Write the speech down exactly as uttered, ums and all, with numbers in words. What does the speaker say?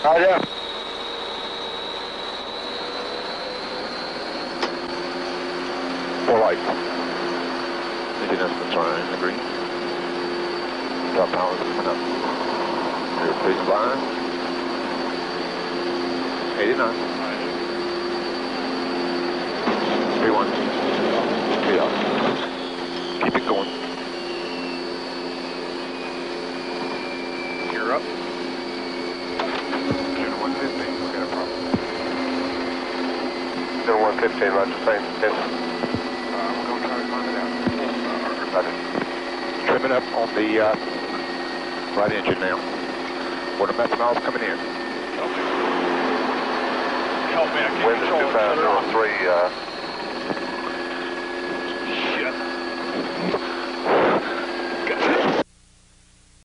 Roger. Four light. Engine estimates are in the green. Top power coming up. Here, please line. eighty-nine. three one. Three out. Keep it going. Gear up. June one fifteen, we got a problem. June one fifteen, roger, same. Yes. Uh, we're going to try to find it out. Uh, roger. Trimming up on the uh, right engine now. Quarter methanol's coming in. Help me. Help me, I can't Wind is control two it. five Shut it zero off. three, uh,